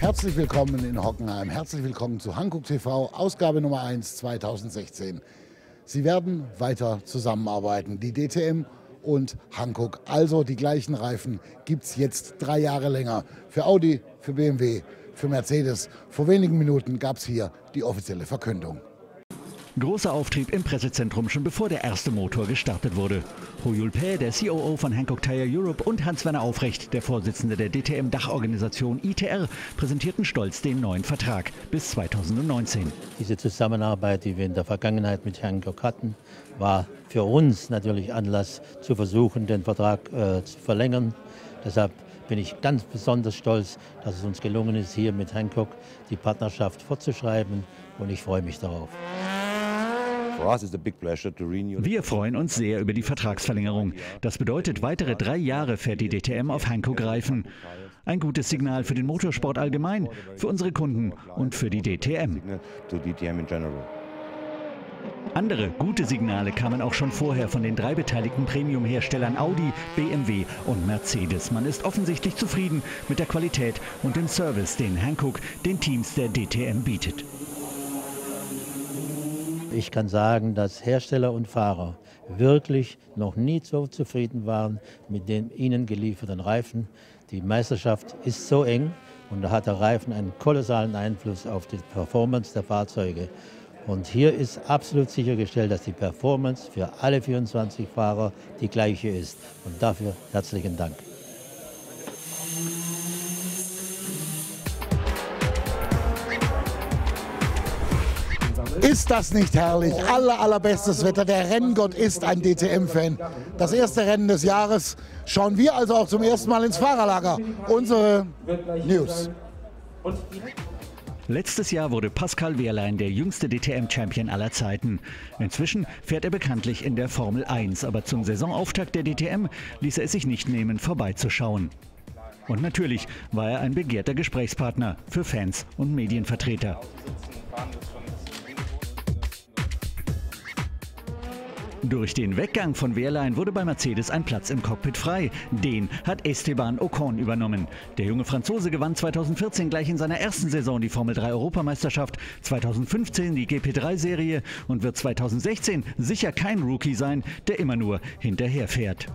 Herzlich willkommen in Hockenheim, herzlich willkommen zu Hankook TV, Ausgabe Nummer 1 2016. Sie werden weiter zusammenarbeiten, die DTM und Hankook. Also die gleichen Reifen gibt es jetzt 3 Jahre länger. Für Audi, für BMW, für Mercedes. Vor wenigen Minuten gab es hier die offizielle Verkündung. Großer Auftrieb im Pressezentrum, schon bevor der erste Motor gestartet wurde. Ho Yul Phae, der COO von Hankook Tire Europe, und Hans-Werner Aufrecht, der Vorsitzende der DTM-Dachorganisation ITR, präsentierten stolz den neuen Vertrag bis 2019. Diese Zusammenarbeit, die wir in der Vergangenheit mit Hankook hatten, war für uns natürlich Anlass zu versuchen, den Vertrag zu verlängern. Deshalb bin ich ganz besonders stolz, dass es uns gelungen ist, hier mit Hankook die Partnerschaft fortzuschreiben, und ich freue mich darauf. Wir freuen uns sehr über die Vertragsverlängerung. Das bedeutet, weitere 3 Jahre fährt die DTM auf Hankook-Reifen. Ein gutes Signal für den Motorsport allgemein, für unsere Kunden und für die DTM. Andere gute Signale kamen auch schon vorher von den 3 beteiligten Premium-Herstellern Audi, BMW und Mercedes. Man ist offensichtlich zufrieden mit der Qualität und dem Service, den Hankook den Teams der DTM bietet. Ich kann sagen, dass Hersteller und Fahrer wirklich noch nie so zufrieden waren mit den ihnen gelieferten Reifen. Die Meisterschaft ist so eng und da hat der Reifen einen kolossalen Einfluss auf die Performance der Fahrzeuge. Und hier ist absolut sichergestellt, dass die Performance für alle 24 Fahrer die gleiche ist. Und dafür herzlichen Dank. Ist das nicht herrlich? Allerbestes Wetter. Der Renngott ist ein DTM-Fan. Das erste Rennen des Jahres. Schauen wir also auch zum ersten Mal ins Fahrerlager. Unsere News. Letztes Jahr wurde Pascal Wehrlein der jüngste DTM-Champion aller Zeiten. Inzwischen fährt er bekanntlich in der Formel 1. Aber zum Saisonauftakt der DTM ließ er es sich nicht nehmen, vorbeizuschauen. Und natürlich war er ein begehrter Gesprächspartner für Fans und Medienvertreter. Durch den Weggang von Wehrlein wurde bei Mercedes ein Platz im Cockpit frei. Den hat Esteban Ocon übernommen. Der junge Franzose gewann 2014 gleich in seiner ersten Saison die Formel 3 Europameisterschaft, 2015 die GP3-Serie und wird 2016 sicher kein Rookie sein, der immer nur hinterherfährt.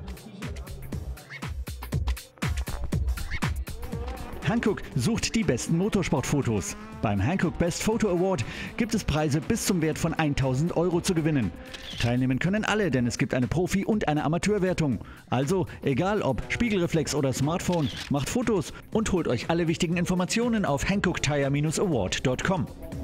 Hankook sucht die besten Motorsportfotos. Beim Hankook Best Photo Award gibt es Preise bis zum Wert von 1.000 € zu gewinnen. Teilnehmen können alle, denn es gibt eine Profi- und eine Amateurwertung. Also, egal ob Spiegelreflex oder Smartphone, macht Fotos und holt euch alle wichtigen Informationen auf hankooktire-award.com.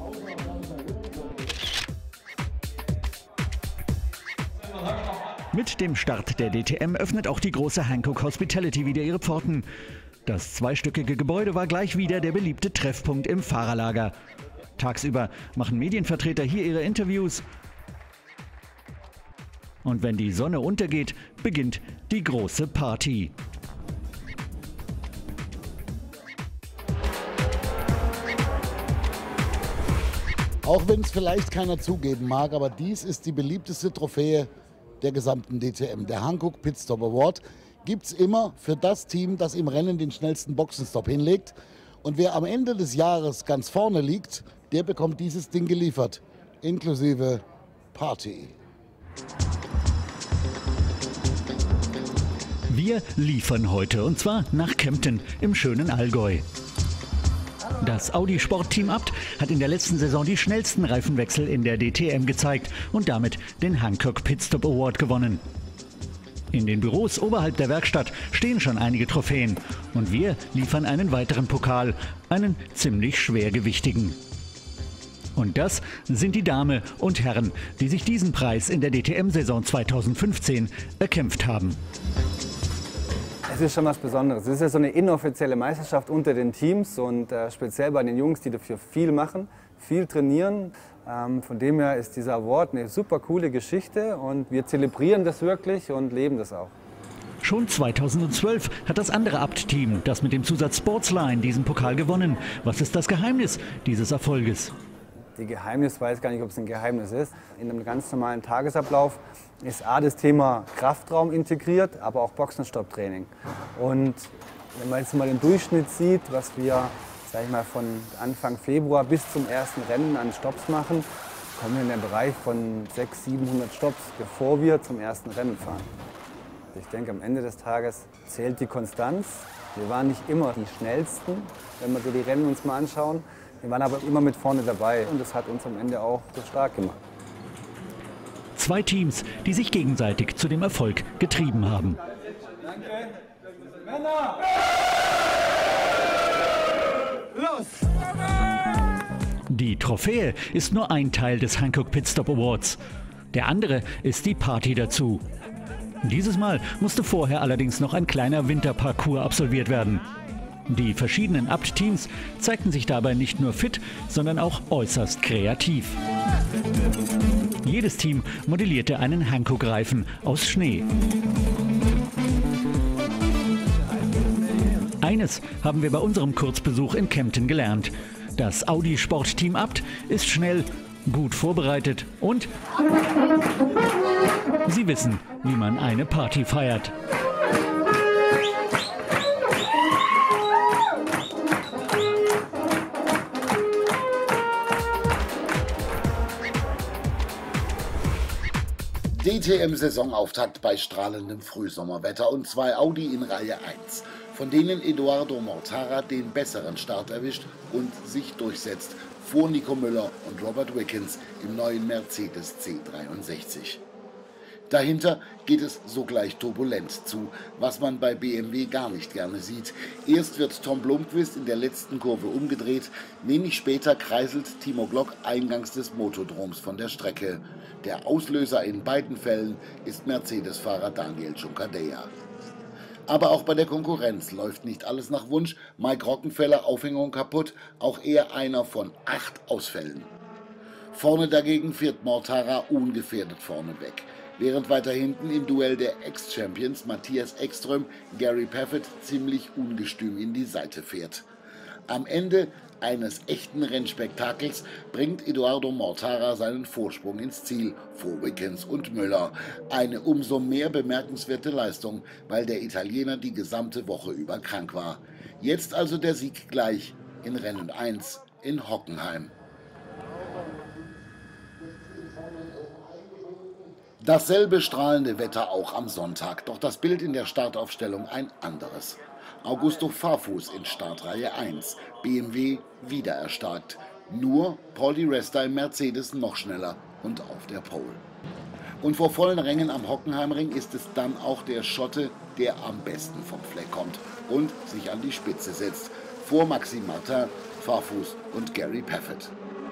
Mit dem Start der DTM öffnet auch die große Hankook Hospitality wieder ihre Pforten. Das zweistöckige Gebäude war gleich wieder der beliebte Treffpunkt im Fahrerlager. Tagsüber machen Medienvertreter hier ihre Interviews. Und wenn die Sonne untergeht, beginnt die große Party. Auch wenn es vielleicht keiner zugeben mag, aber dies ist die beliebteste Trophäe der gesamten DTM. Der Hankook Pitstop Award gibt es immer für das Team, das im Rennen den schnellsten Boxenstopp hinlegt. Und wer am Ende des Jahres ganz vorne liegt, der bekommt dieses Ding geliefert, inklusive Party. Wir liefern heute, und zwar nach Kempten im schönen Allgäu. Das Audi-Sportteam Abt hat in der letzten Saison die schnellsten Reifenwechsel in der DTM gezeigt und damit den Hankook Pitstop Award gewonnen. In den Büros oberhalb der Werkstatt stehen schon einige Trophäen und wir liefern einen weiteren Pokal, einen ziemlich schwergewichtigen. Und das sind die Damen und Herren, die sich diesen Preis in der DTM-Saison 2015 erkämpft haben. Es ist schon was Besonderes. Es ist ja so eine inoffizielle Meisterschaft unter den Teams und speziell bei den Jungs, die dafür viel machen, viel trainieren. Von dem her ist dieser Award eine super coole Geschichte und wir zelebrieren das wirklich und leben das auch. Schon 2012 hat das andere Abt-Team, das mit dem Zusatz Sportsline, diesen Pokal gewonnen. Was ist das Geheimnis dieses Erfolges? Die Geheimnis, weiß gar nicht, ob es ein Geheimnis ist. In einem ganz normalen Tagesablauf ist das Thema Kraftraum integriert, aber auch Boxenstopptraining. Und wenn man jetzt mal den Durchschnitt sieht, was wir sag ich mal, von Anfang Februar bis zum ersten Rennen an Stopps machen, kommen wir in den Bereich von 600, 700 Stopps, bevor wir zum ersten Rennen fahren. Ich denke, am Ende des Tages zählt die Konstanz. Wir waren nicht immer die Schnellsten, wenn wir so die Rennen uns mal anschauen. Wir waren aber immer mit vorne dabei und das hat uns am Ende auch so stark gemacht. 2 Teams, die sich gegenseitig zu dem Erfolg getrieben haben. Danke. Männer! Los! Die Trophäe ist nur ein Teil des Hankook Pit Stop Awards. Der andere ist die Party dazu. Dieses Mal musste vorher allerdings noch ein kleiner Winterparcours absolviert werden. Die verschiedenen Abt-Teams zeigten sich dabei nicht nur fit, sondern auch äußerst kreativ. Jedes Team modellierte einen Hankook-Reifen aus Schnee. Eines haben wir bei unserem Kurzbesuch in Kempten gelernt. Das Audi Sportteam Abt ist schnell, gut vorbereitet und sie wissen, wie man eine Party feiert. DTM-Saisonauftakt bei strahlendem Frühsommerwetter und 2 Audi in Reihe 1, von denen Edoardo Mortara den besseren Start erwischt und sich durchsetzt vor Nico Müller und Robert Wickens im neuen Mercedes C63. Dahinter geht es sogleich turbulent zu, was man bei BMW gar nicht gerne sieht. Erst wird Tom Blomqvist in der letzten Kurve umgedreht, wenig später kreiselt Timo Glock eingangs des Motodroms von der Strecke. Der Auslöser in beiden Fällen ist Mercedes-Fahrer Daniel Juncadella. Aber auch bei der Konkurrenz läuft nicht alles nach Wunsch. Mike Rockenfeller, Aufhängung kaputt, auch er einer von 8 Ausfällen. Vorne dagegen fährt Mortara ungefährdet vorne weg, während weiter hinten im Duell der Ex-Champions Matthias Ekström Gary Paffett ziemlich ungestüm in die Seite fährt. Am Ende eines echten Rennspektakels bringt Edoardo Mortara seinen Vorsprung ins Ziel vor Wickens und Müller. Eine umso mehr bemerkenswerte Leistung, weil der Italiener die gesamte Woche über krank war. Jetzt also der Sieg gleich in Rennen 1 in Hockenheim. Dasselbe strahlende Wetter auch am Sonntag, doch das Bild in der Startaufstellung ein anderes. Augusto Farfus in Startreihe 1, BMW wieder erstarkt. Nur Paul Di Resta im Mercedes noch schneller und auf der Pole. Und vor vollen Rängen am Hockenheimring ist es dann auch der Schotte, der am besten vom Fleck kommt und sich an die Spitze setzt. Vor Maxime Martin, Farfus und Gary Paffett.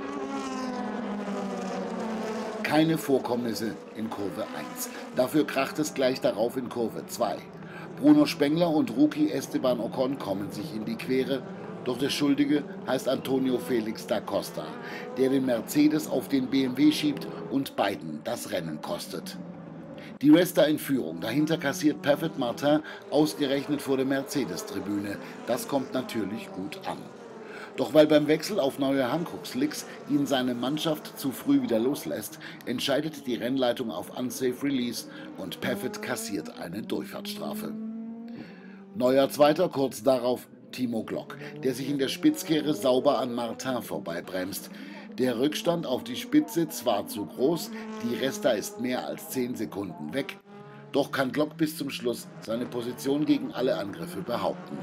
Keine Vorkommnisse in Kurve 1. Dafür kracht es gleich darauf in Kurve 2. Bruno Spengler und Rookie Esteban Ocon kommen sich in die Quere. Doch der Schuldige heißt Antonio Felix da Costa, der den Mercedes auf den BMW schiebt und beiden das Rennen kostet. Di Resta in Führung. Dahinter kassiert Paffett Martin ausgerechnet vor der Mercedes-Tribüne. Das kommt natürlich gut an. Doch weil beim Wechsel auf neue Hankook-Slicks ihn seine Mannschaft zu früh wieder loslässt, entscheidet die Rennleitung auf Unsafe Release und Paffett kassiert eine Durchfahrtsstrafe. Neuer Zweiter kurz darauf Timo Glock, der sich in der Spitzkehre sauber an Martin vorbeibremst. Der Rückstand auf die Spitze zwar zu groß, die Resta ist mehr als 10 Sekunden weg, doch kann Glock bis zum Schluss seine Position gegen alle Angriffe behaupten.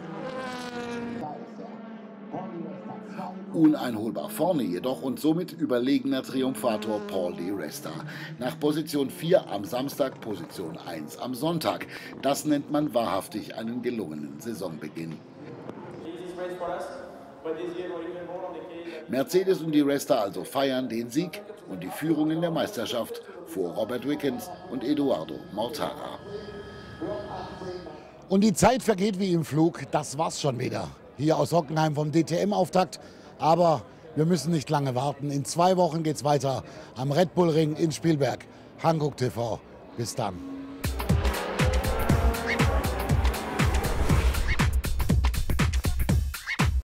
Uneinholbar vorne jedoch und somit überlegener Triumphator Paul Di Resta. Nach Position 4 am Samstag, Position 1 am Sonntag. Das nennt man wahrhaftig einen gelungenen Saisonbeginn. Mercedes und Di Resta also feiern den Sieg und die Führung in der Meisterschaft vor Robert Wickens und Edoardo Mortara. Und die Zeit vergeht wie im Flug. Das war's schon wieder. Hier aus Hockenheim vom DTM-Auftakt. Aber wir müssen nicht lange warten. In 2 Wochen geht's weiter am Red Bull Ring in Spielberg. Hankook TV. Bis dann.